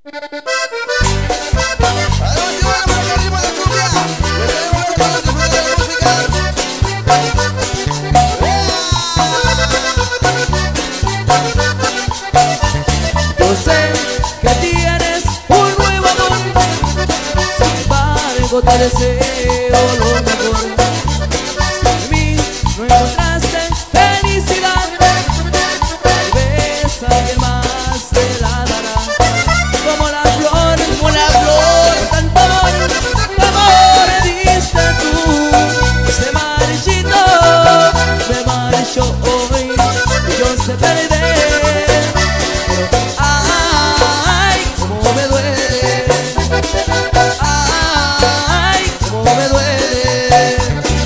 Yo sé que tienes un nuevo amor, sin embargo te deseo lo mejor. Si en mí no encontraste felicidad, tal vez alguien más te la dará. Como la flor, tanto amor me diste tú. Se marchó hoy y yo sé perder. Pero ay, cómo me duele. Ay, cómo me duele.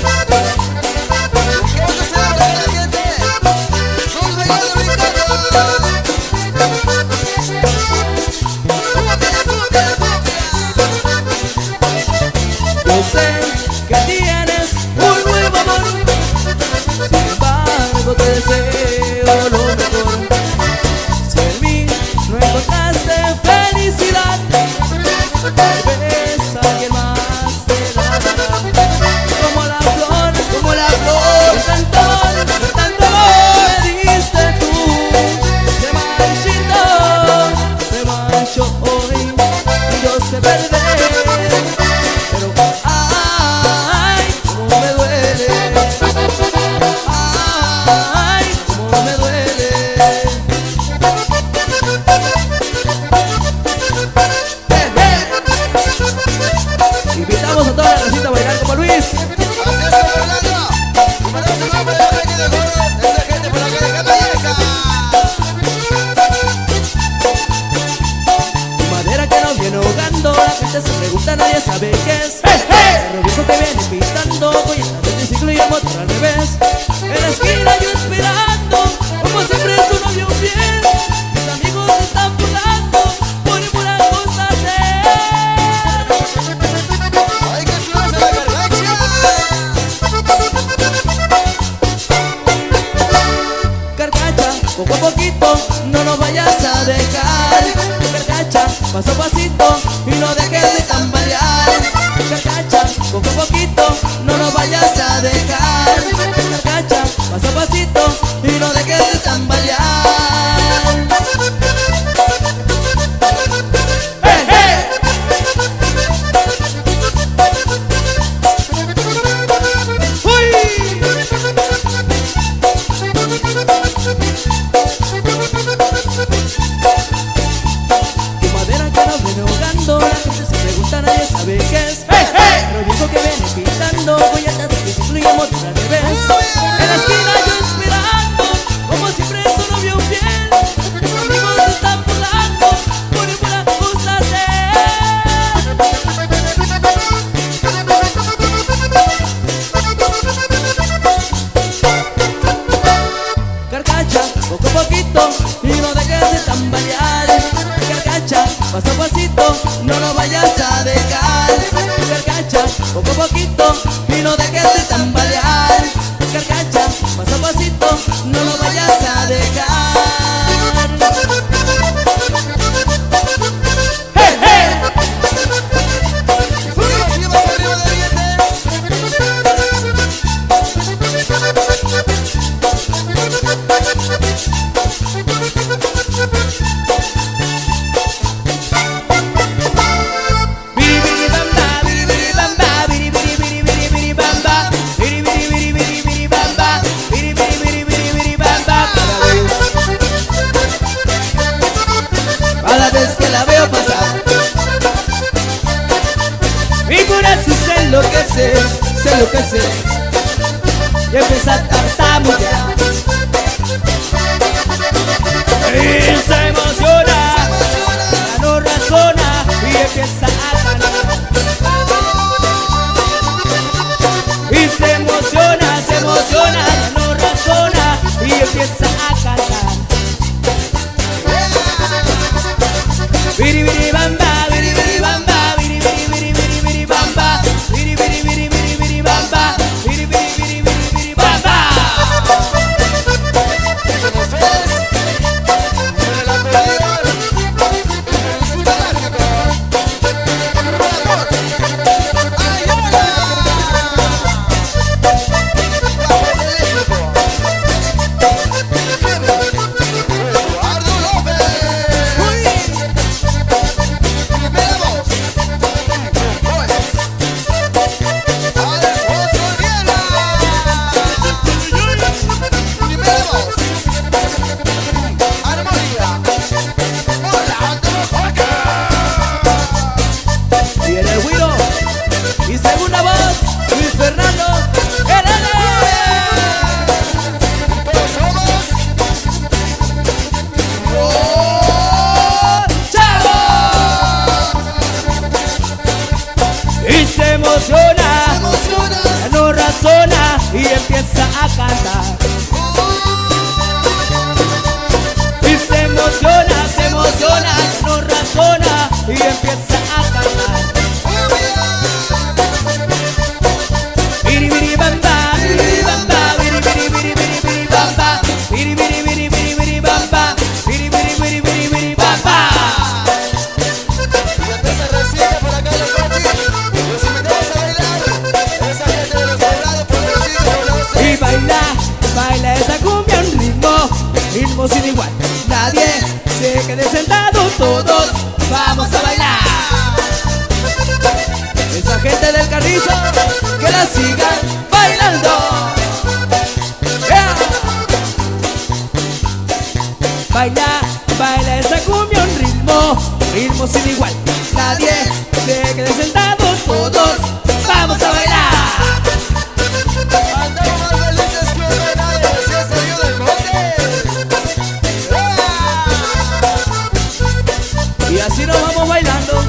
Yo sé que tienes un nuevo amor, sin embargo te deseo lo mejor. Si en mí no encontraste felicidad, tal vez alguien más te la dará. Como la flor, tanto amor me diste tú. Se marchó hoy y yo sé perder. Pero ay, cómo me duele. Ay, cómo me duele. Invitamos a toda la recita a bailar como Luis. Madera que nos viene ahogando, la gente se pregunta, nadie sabe qué es. El viejo que viene pintando, voy a el triciclo y el motor al revés. En la esquina yo esperando, como siempre su novio fiel. Mis amigos se están burlando, por pura cosa de ¡ay, que suena la gargacha! Carcacha, poco a poquito, no nos vayas a dejar. Carcacha, paso a pasito y no dejes de tambalear. Carcacha, poco a poquito, no nos vayas a dejar. Carcacha, paso a pasito y no dejes de tambalear. Tu madera que nos viene ahogando, la gente se pregunta, nadie sabe qué es. Pero dijo que viene pintando, voy a tratar que se fluya motor al revés. En la esquina yo esperando, como siempre su novio fiel. Mis amigos se están burlando, por pura cosa de Carcacha, poco a poquito y no dejes de tambalear. Carcacha, paso a pasito, no lo vayas a dejar. Carcacha, poco a poquito y no dejes de tambalear. Carcacha, paso a pasito, no lo vayas a dejar. Cada vez que la veo pasar, mi corazón se enloquece y empieza a tartamudear. Y se emociona, ya no razona y empieza a cantar. Y se emociona, ya no razona y empieza a cantar. Biri biri bamba, biri biri bamba, biri biri biri biri biri bamba, biri biri biri biri biri bamba, biri biri biri biri biri bamba. Con el anterior cantar. Y se emociona, no razona y empieza a cantar. Biri biri bamba, biri bamba, biri biri biri biri biri bamba, biri biri biri biri biri bamba, biri biri biri biri biri bamba. Y empieza recién por acá los coches. Los invitamos a bailar. Esa gente de los poblados, pobrecitos, Y baila esa cumbia un ritmo sin igual. Nadie se quede sentado, todos vamos a bailar. Esa gente del Carrizo, que la sigan bailando. Yeah. Baila esa cumbia un ritmo sin igual. Nadie se quede sentado, todos vamos a bailar. andamos más felices que un venado recién salido del monte. Y así nos vamos bailando.